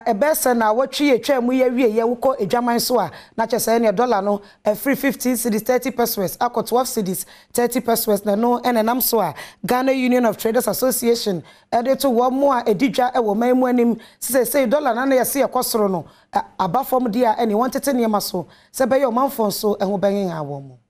ebese na wotwe etwa mu ye wie ye wukọ edwaman so a na chese ne dollar no free 15 cedis 30 pesos akọ 12 cedis 30 pesos na no enenam so a Ghana Union of Traders Association to wo mo a edidwa e wo man mu anim say dollar na ye se ekosoro no abafom dia ene wontete ne maso se be ye omanfon so eho benyen awo mo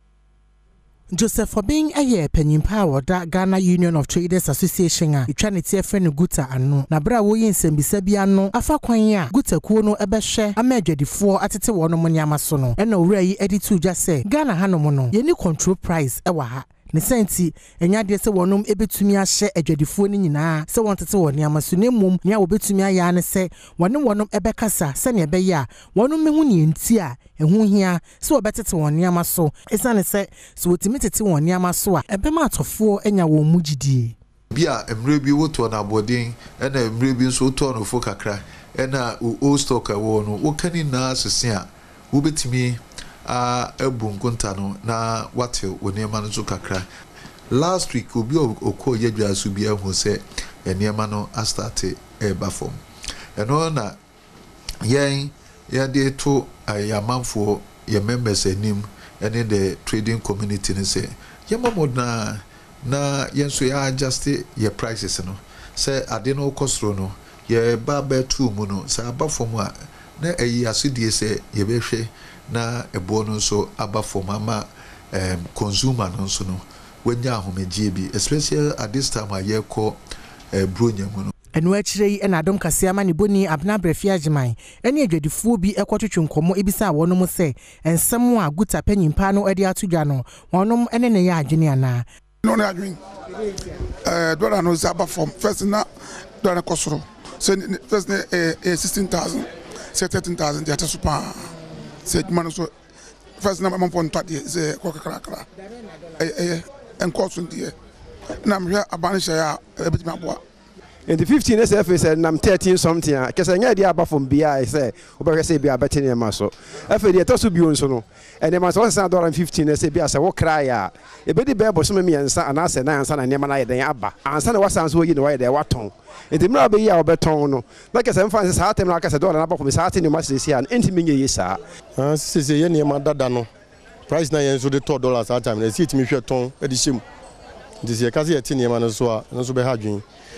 Joseph Obing aye panyimpa woda Ghana Union of Traders Association a etwa ne tie friend GUTA ano na bra wo yin sembisa bia no afa kwan a GUTA kuo no ebehwe amadwadifo atete wo no mo niama so no ena owura yi editu dwa se Ghana hanom no ye ni control price e wa ha ne senti enya de se wonom ebetumi ahye adwadifo ni nyinaa se wontete wo niama so ne mum nya wo betumi aya ne se wonom ebekasa se ne ebe ya wonom mehu ne enti a ehu hia se wo betete wo niama so esane se so wotimi tete wo niama so a ebema atofo enya wo mugidie bia emre bi woto na bodin ena emre bi nso to no fo kakra ena o stock wo no wo kani na asese a wo betimi ebunkunta no na wate onema no so kakra last week obi okọ yedwa so bia hu se enema no astarte eba form eno na yen de to ayamanfo ye members enim ene the trading community ne se yemamodna na yenso ya adjust ye prices no se ade no kosro no ye ba betu mu no se aba form a na eyi asudie se ye behwe na ebo no so aba form ama consumer no so no wanya ahomegie bi especially at this time a ye ko bronya mu no enu akire yi na Adom Kasiama ne boni abna brafia agyeman ene adwadifuo bi ekotwetwe nkomo ebisa wonom se ensem a GUTA panyimpa no ade atodwa no wonom ene ne ya adwene ana no na adwene dollar no zaba form first na dollar kosoro so first 16,000 say 13,000 ya tsupa say man so first na man pon tade say kokakrakra enkoso ndie na mhwe abanhya ya ebetimi aboa. In the 15 SF said nam 13 something because I nya dey aba from BI say obere say bia betin e maso afa dey toso bi onso no and dem so $115 say bia say wo cry a e be di be bo so me yansa ana say na yansa na nema na yeden aba ansa na wasan so wo yi ne wa yeden waton e dem na be yi a obeton no na kese mfa say sa atem na kese dollar na ba ko say atem no ma say sia enti me ye sa say ye nema dada no price na yen so de $2 at time na see it me hwe ton e di shim this ye kaze ye ti nema no so a no so be ha dwen